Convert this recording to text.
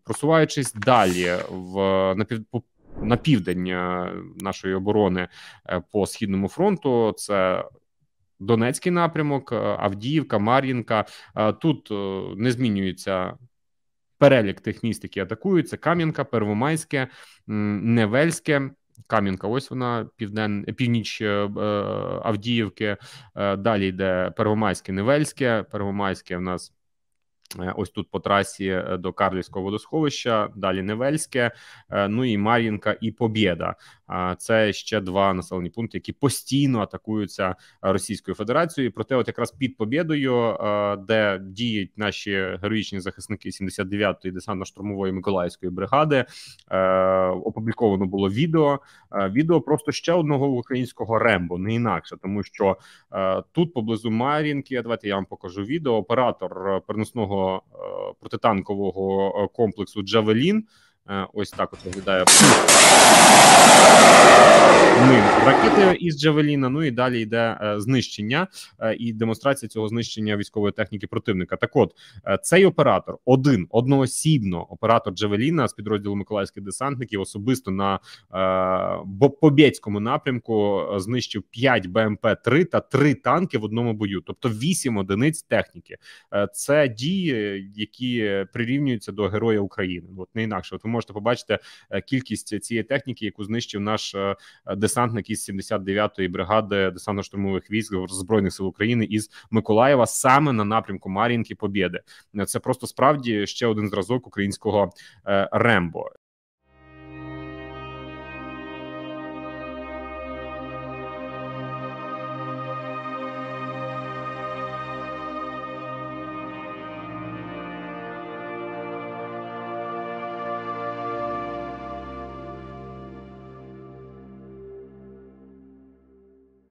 Просуваючись далі на південь нашої оборони по Східному фронту, це Донецький напрямок, Авдіївка, Мар'їнка. Тут не змінюється перелік тих міст, які атакуються: Кам'янка, Первомайське, Невельське. Кам'янка, ось вона, північ Авдіївки. Далі йде Первомайське, Невельське. Первомайське в нас ось тут по трасі до Карлівського водосховища, далі Невельське, ну і Мар'їнка і Побєда. Це ще два населені пункти, які постійно атакуються Російською Федерацією. Проте от якраз під Побєдою, де діють наші героїчні захисники 79-ї десантно-штурмової Миколаївської бригади, опубліковано було відео просто ще одного українського Рембо, не інакше, тому що тут поблизу Мар'їнки, давайте я вам покажу відео, оператор переносного протитанкового комплексу «Джавелін», ось так от виглядає ракети із Джавеліна, ну і далі йде знищення і демонстрація цього знищення військової техніки противника. Так от, цей оператор, одноосібно оператор Джавеліна з підрозділу Миколаївських десантників особисто на Побєдському напрямку знищив 5 БМП-3 та 3 танки в одному бою, тобто 8 одиниць техніки. Це дії, які прирівнюються до Героя України. От не інакше. От ви можете побачити кількість цієї техніки, яку знищив наш десантник із 79-ї бригади десантно-штурмових військ Збройних сил України із Миколаєва саме на напрямку Мар'їнки, Побєди. Це просто справді ще один зразок українського Рембо.